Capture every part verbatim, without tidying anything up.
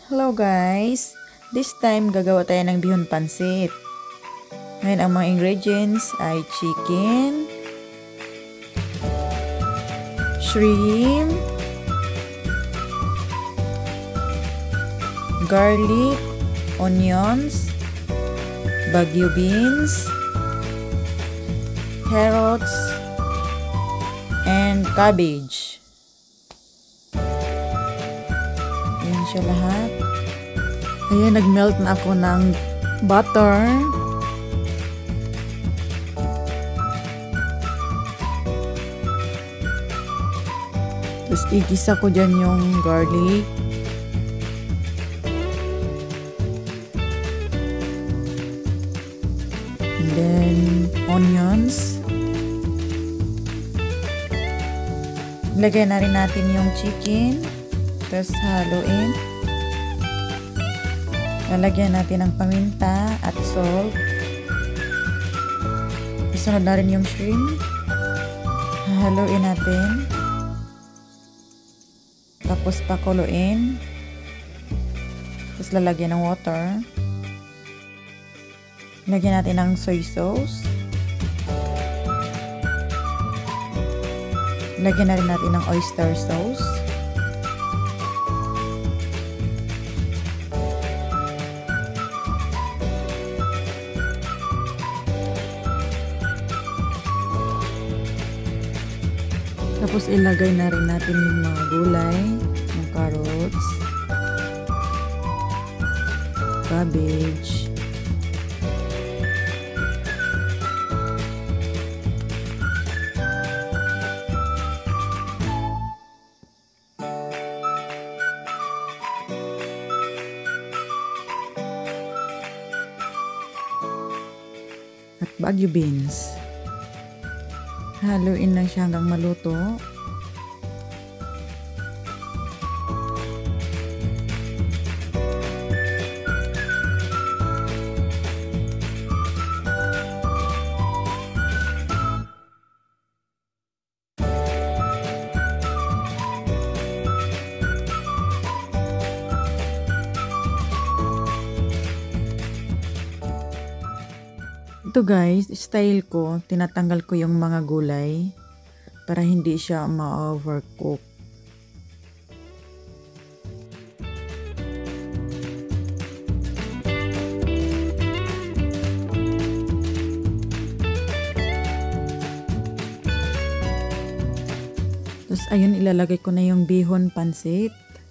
Hello guys! This time gagawa tayo ng bihon pancit. Ngayon ang mga ingredients ay chicken, shrimp, garlic, onions, bagu beans, carrots, and cabbage. Ayan siya lahat. Ayan, nag-melt na ako ng butter. Tapos igisa ko dyan yung garlic. And then onions. Lagyan na rin natin yung chicken. Tapos haluin. Lalagyan natin ng paminta at salt. Isunod na rin yung shrimp. Haluin natin. Tapos pakuluin. Tapos lalagyan ng water. Lagyan natin ng soy sauce. Lagyan na rin natin ng oyster sauce. Tapos ilagay na rin natin yung mga gulay, yung carrots, cabbage, at bagu beans. Haluin lang siya hanggang maluto. Ito guys, style ko, tinatanggal ko yung mga gulay para hindi siya ma-overcook. Tapos ayun, ilalagay ko na yung bihon pancit.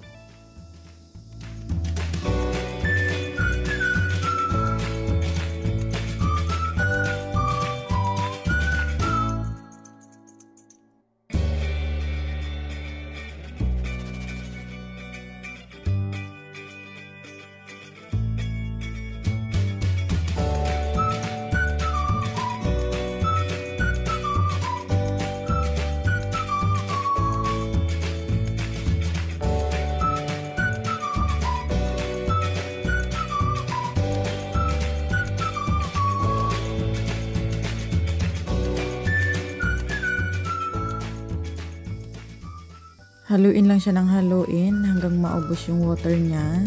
Haluin lang siya ng haluin hanggang maubos yung water niya.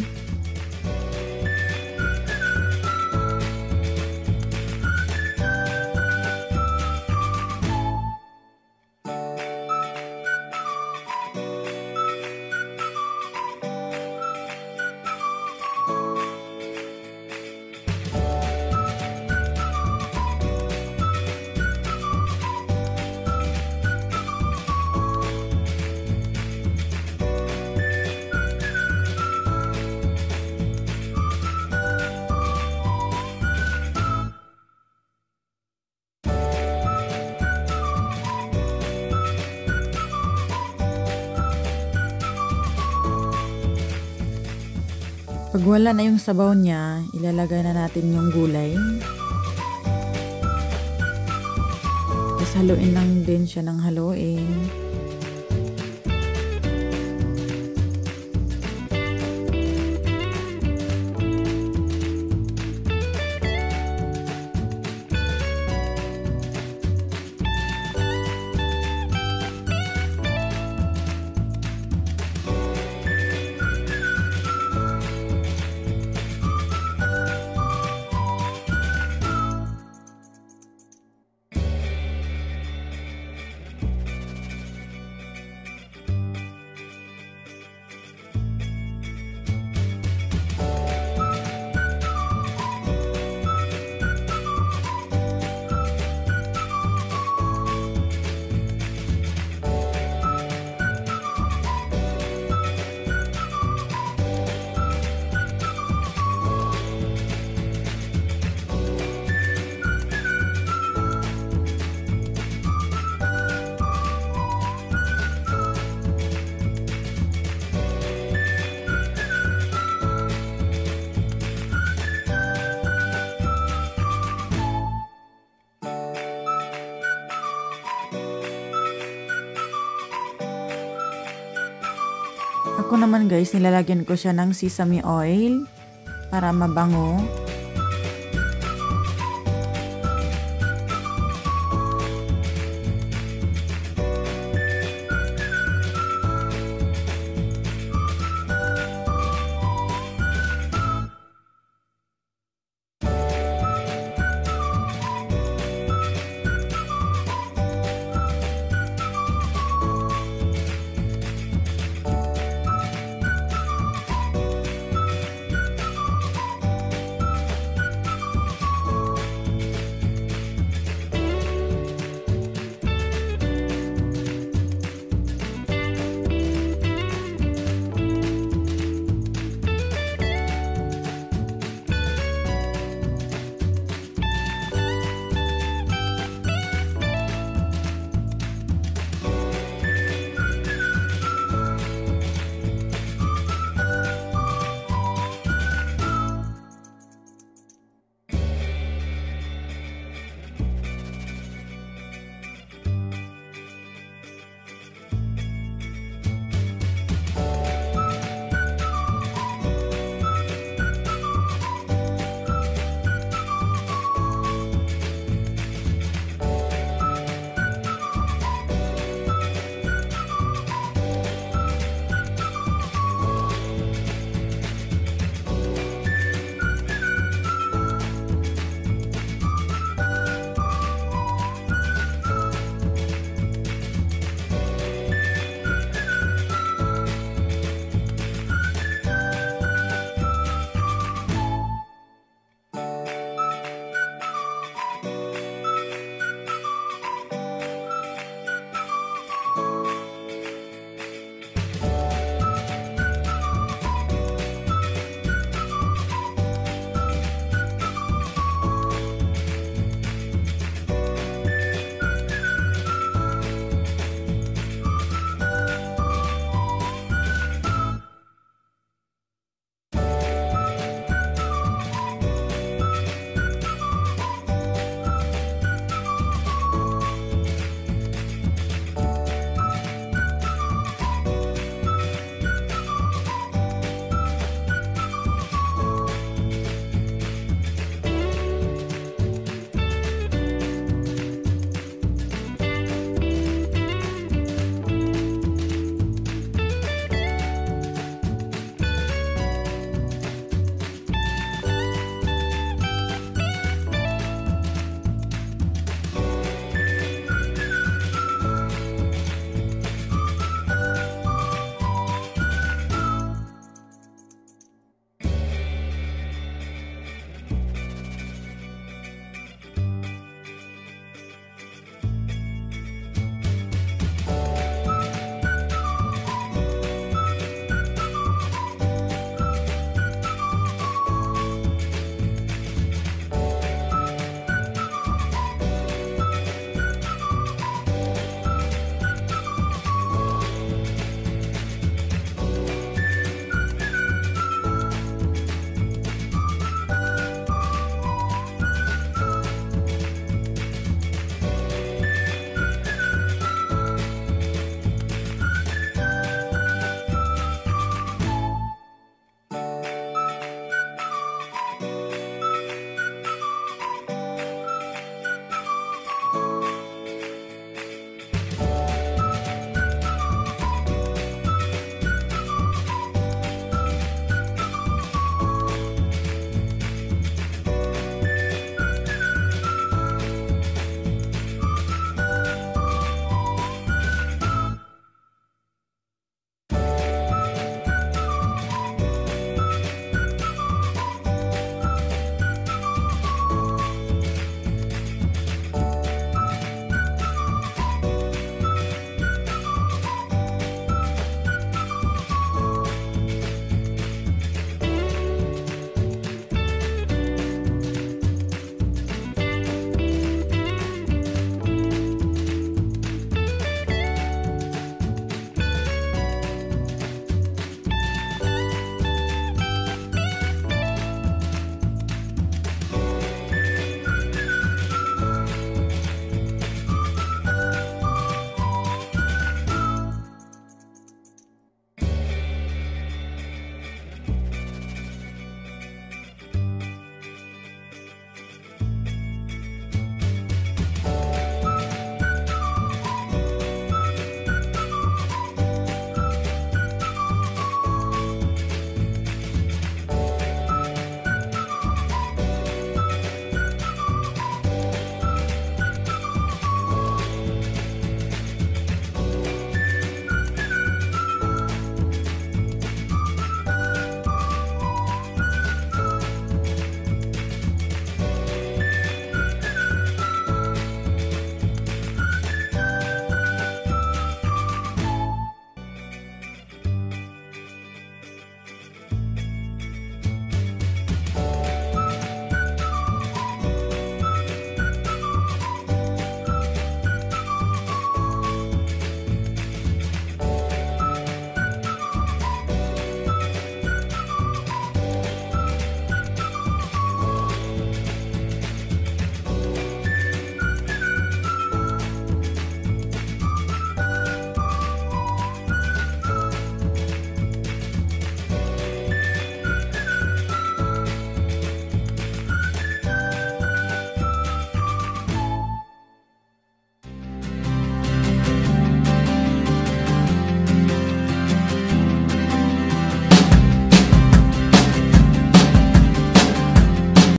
Pag wala na yung sabaw niya, ilalagay na natin yung gulay. Tapos haluin lang din siya ng haluin. Ako naman guys, nilalagyan ko siya ng sesame oil para mabango.